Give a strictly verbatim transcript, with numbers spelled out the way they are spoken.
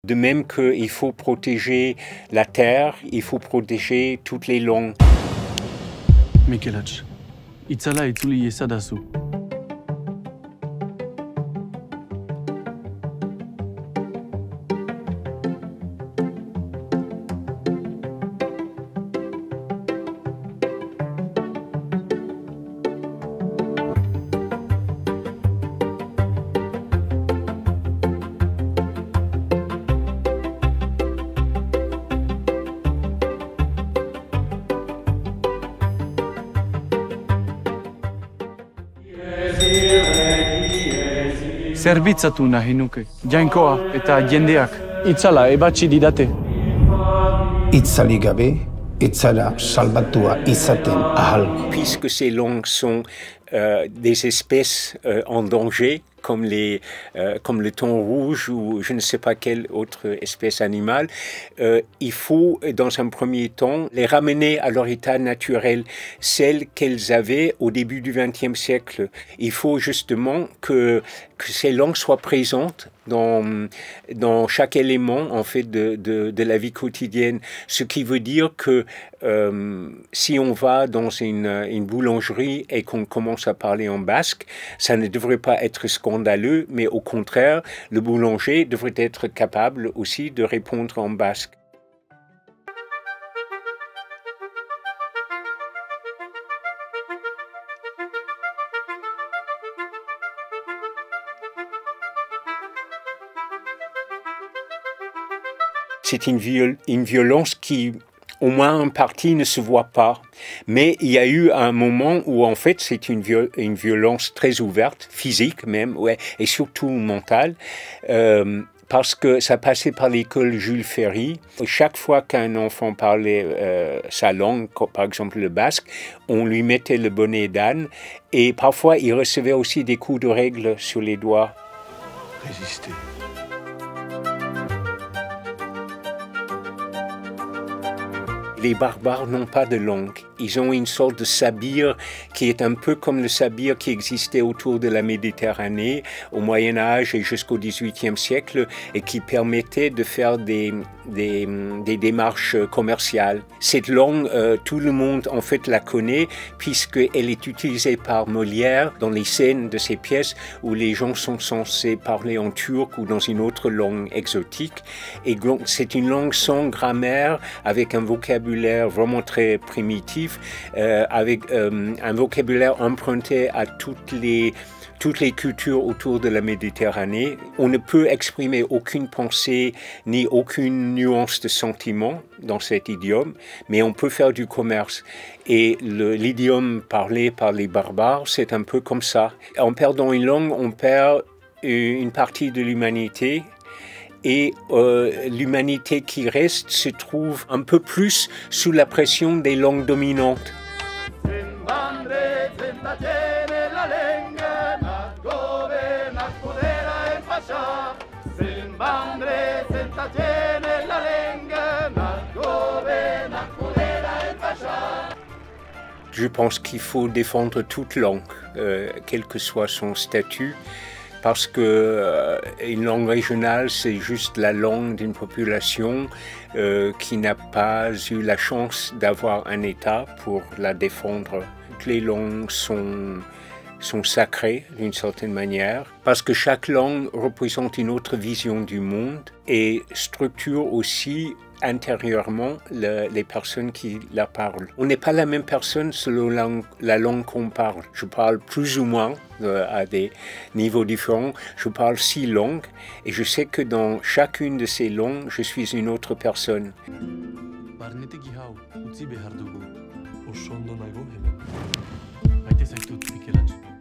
De même qu'il faut protéger la terre, il faut protéger toutes les langues. Mikelats, itzala itzuli esadazu. Zerbitzatu nahi nuke, jainkoa eta jendeak. Itzala ebatzi didate. Itzali gabe, itzala salbatua izaten ahalko. Puisque ces langues sont euh, des espèces euh, en danger, comme, les, euh, comme le thon rouge ou je ne sais pas quelle autre espèce animale, euh, il faut dans un premier temps les ramener à leur état naturel, celles qu'elles avaient au début du vingtième siècle. Il faut justement que, que ces langues soient présentes dans, dans chaque élément en fait de, de, de la vie quotidienne, ce qui veut dire que euh, si on va dans une, une boulangerie et qu'on commence à parler en basque, ça ne devrait pas être scandaleux, mais au contraire, le boulanger devrait être capable aussi de répondre en basque. C'est une, viol une violence qui, au moins en partie, ne se voit pas. Mais il y a eu un moment où, en fait, c'est une, viol une violence très ouverte, physique même, ouais, et surtout mentale, euh, parce que ça passait par l'école Jules Ferry. Chaque fois qu'un enfant parlait euh, sa langue, par exemple le basque, on lui mettait le bonnet d'âne, et parfois il recevait aussi des coups de règle sur les doigts. Résister. Les barbares n'ont pas de langue. Ils ont une sorte de sabir qui est un peu comme le sabir qui existait autour de la Méditerranée au Moyen-Âge et jusqu'au dix-huitième siècle et qui permettait de faire des, des, des démarches commerciales. Cette langue, euh, tout le monde en fait la connaît puisqu'elle est utilisée par Molière dans les scènes de ses pièces où les gens sont censés parler en turc ou dans une autre langue exotique. Et c'est une langue sans grammaire avec un vocabulaire vraiment très primitif. Euh, avec euh, un vocabulaire emprunté à toutes les, toutes les cultures autour de la Méditerranée. On ne peut exprimer aucune pensée ni aucune nuance de sentiment dans cet idiome, mais on peut faire du commerce. Et l'idiome parlé par les barbares, c'est un peu comme ça. En perdant une langue, on perd une partie de l'humanité. Et euh, l'humanité qui reste se trouve un peu plus sous la pression des langues dominantes. Je pense qu'il faut défendre toute langue, euh, quel que soit son statut. Parce que euh, une langue régionale, c'est juste la langue d'une population euh, qui n'a pas eu la chance d'avoir un État pour la défendre. Toutes les langues sont, sont sacrées d'une certaine manière, parce que chaque langue représente une autre vision du monde et structure aussi intérieurement le, les personnes qui la parlent. On n'est pas la même personne selon la, la langue qu'on parle. Je parle plus ou moins euh, à des niveaux différents. Je parle six langues et je sais que dans chacune de ces langues, je suis une autre personne. Oso ondo nago hemen. Maite zaitut, Mikelats.